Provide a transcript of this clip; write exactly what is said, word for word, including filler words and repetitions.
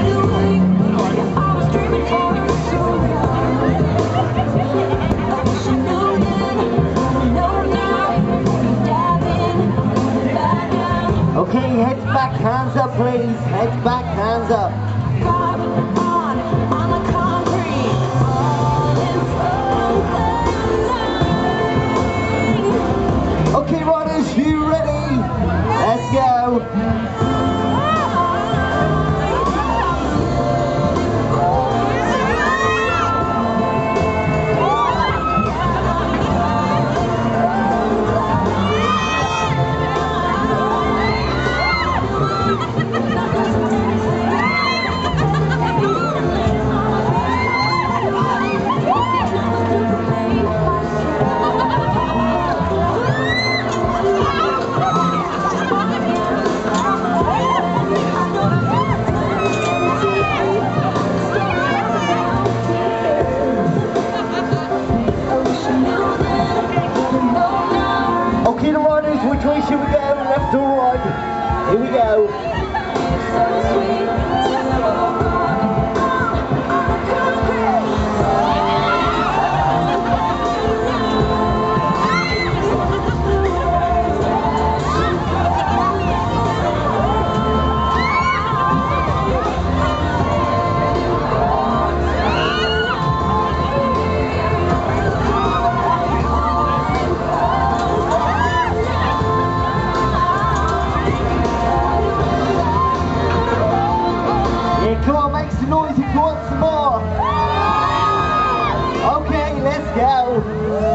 Okay, heads back, hands up please. Heads back, hands up. Okay riders, you ready? Let's go. Okay, the riders, which way should we go? Left or right? Here we go. Come on, make some noise if you want some more. Okay, let's go.